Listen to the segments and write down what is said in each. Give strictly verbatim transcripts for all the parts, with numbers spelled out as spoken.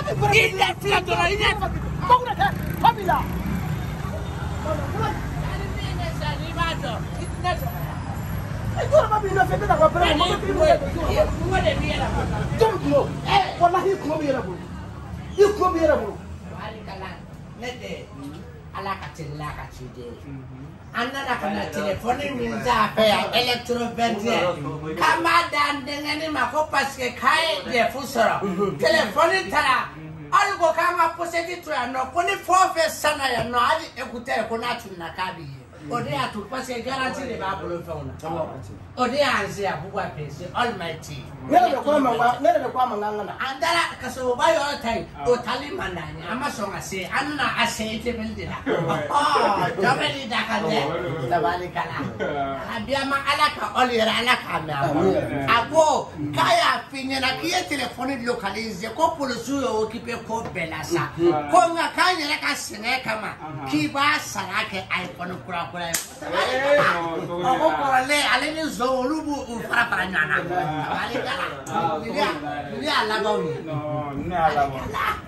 Ini tidak dolar ini. Kau nak hamila. Itu apa bina fete tak apa pernah. Semua dia dia lah. Jom dulu. Eh, wallahi kau biar aku. Iu kau biar aku. Hari kalah, nede, ala kacil lah kacil deh. Anda nak kena telefon ini apa ya elektrobenzia. Kamadan dengan ini makau pas ke kai dia fusara. Telefon ini tera. Algo kama poseti tu ya no. Koni fofe sana ya no. Adi ekuter kona tu nakabi. Ode atu parce que garantie de ba bolo fona. Ode anzi ya bugwa pese almighty. Nere de kwa manga, nere de kwa manga ngana. Andala kaso ba yo tai o tali manani ama so ngase anna ase ite beldira. Ah, jameli dakane. Tabali kala. Abia ma alaka olira alaka me abo. Abo kaya finya na kiye telefone localize ko polisu yo okipe ko belasa. Ko nga kanya ka sene kama. Ki ba sarake iPhone kura kura. Ako korale ale ni zolubu para para nyana. Tabali kala. Ini ini ala bau ni. No, ini ala bau.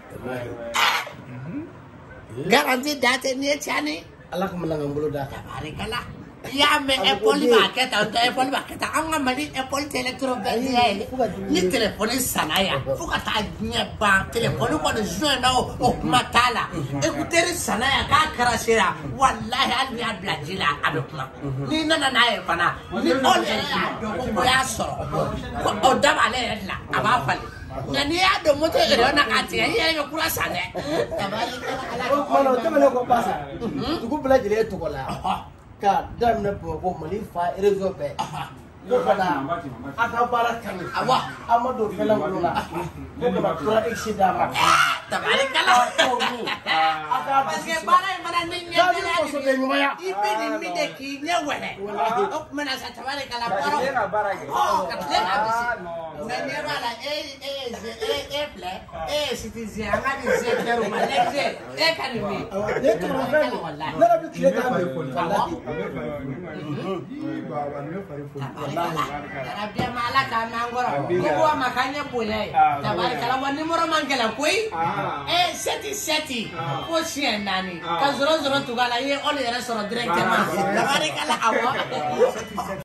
Garanti data ni chani. Allah kemenangan bulu dah. Tabari kala. Ya me Apple market atau Apple market. Anga mali Apple telectro benzia. Ni telefoni sana ya. Fuka tanya bang telefoni ko de join na o matala. Écoutez sana ya ka karasira. Wallahi albi ablajila adokma. Ni nana na e fana. Ni ole ya do ko ya so. O dama le la aba fali. Nani ya do moto e na kati ya ya kura sana. Tabari kala. Mana tu mana kau pasal? Tuku belajar dia tu kola. Ka dam na po ko mali fa rezo pe. Ko kana aka bara kan. Awa amado fela ngula. Ko kana kura exida ma. Tabari kala. Aka Paske bara mana ninya Jadi ko so de ngumaya. ibe ni mide ki nyewe. Ok mana sa tabari kala paro. Kena bara ke. Oh, katlen abisi. no. Nani bala eh eh eh eh ple eh citizen ngani zekero malekze eh kanimi. Dia tu orang. Nara bi kile ka me ko. Wallahi. Rabia mala ka mangoro. Ko wa makanya pule. Tabari kala wani moro mangela koi. Eh seti seti. Ko sien nani. Ka zero zero tugala ye ole era soro directement. Tabari kala awa.